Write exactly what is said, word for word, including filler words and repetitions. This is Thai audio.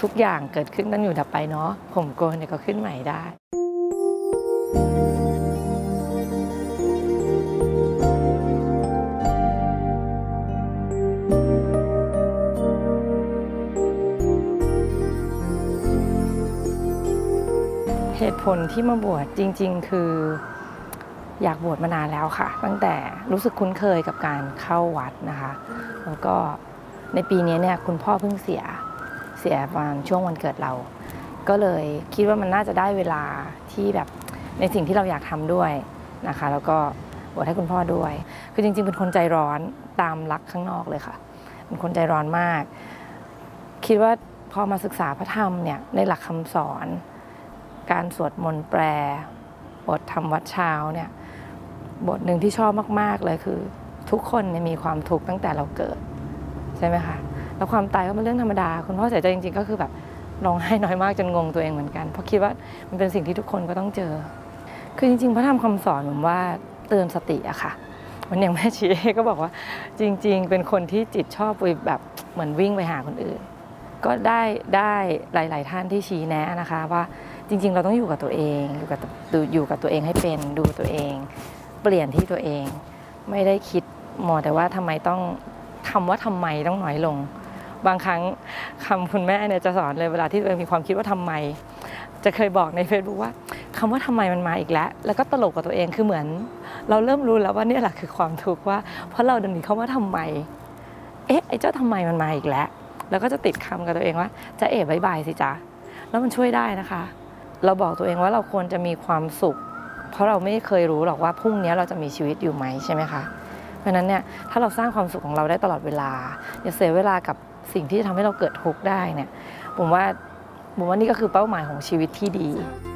ทุกอย่างเกิดขึ้นตั้งอยู่ดับไปเนาะผมโกนเนี่ยก็ขึ้นใหม่ได้เหตุผลที่มาบวชจริงๆคืออยากบวชมานานแล้วค่ะตั้งแต่รู้สึกคุ้นเคยกับการเข้าวัดนะคะแล้วก็ในปีนี้เนี่ยคุณพ่อเพิ่งเสียเสียประมาณช่วงวันเกิดเราก็เลยคิดว่ามันน่าจะได้เวลาที่แบบในสิ่งที่เราอยากทำด้วยนะคะแล้วก็บวชให้คุณพ่อด้วยคือจริงๆเป็นคนใจร้อนตามหลักข้างนอกเลยค่ะเป็นคนใจร้อนมากคิดว่าพอมาศึกษาพระธรรมเนี่ยในหลักคำสอนการสวดมนต์แปลบทธรรมวัดเช้าเนี่ยบทหนึ่งที่ชอบมากๆเลยคือทุกคนเนี่ยมีความทุกข์ตั้งแต่เราเกิดใช่ไหมคะแล้วความตายก็เป็นเรื่องธรรมดาคุณพ่อเสียใจจริงๆก็คือแบบร้องไห้น้อยมากจนงงตัวเองเหมือนกันเพราะคิดว่ามันเป็นสิ่งที่ทุกคนก็ต้องเจอคือจริงๆพระธรรมคำสอนผมว่าเตือนสติอะค่ะมันอย่างแม่ชีก็บอกว่าจริงๆเป็นคนที่จิตชอบไปแบบเหมือนวิ่งไปหาคนอื่นก็ได้ได้หลายๆท่านที่ชี้แนะนะคะว่าจริงๆเราต้องอยู่กับตัวเองอยู่กับอยู่กับตัวเองให้เป็นดูตัวเองเปลี่ยนที่ตัวเองไม่ได้คิดมัวแต่ว่าทำไมต้องคำว่าทำไมต้องน้อยลงบางครั้งคำคุณแม่เนี่ยจะสอนเลยเวลาที่ตัวเองมีความคิดว่าทำไมจะเคยบอกใน Facebook ว่าคำว่าทำไมมันมาอีกแล้วแล้วก็ตลกกับตัวเองคือเหมือนเราเริ่มรู้แล้วว่านี่แหละคือความทุกข์ว่าเพราะเราดันหนีคำว่าทำไมเอ๊ะไอ้เจ้าทำไมมันมาอีกแล้วแล้วก็จะติดคำกับตัวเองว่าจะเอ๋บายบายสิจ๊ะแล้วมันช่วยได้นะคะเราบอกตัวเองว่าเราควรจะมีความสุขเพราะเราไม่เคยรู้หรอกว่าพรุ่งนี้เราจะมีชีวิตอยู่ไหมใช่ไหมคะเพราะนั้นเนี่ยถ้าเราสร้างความสุขของเราได้ตลอดเวลาอย่าเสียเวลากับสิ่งที่ทำให้เราเกิดทุกข์ได้เนี่ยผมว่าผมว่านี่ก็คือเป้าหมายของชีวิตที่ดี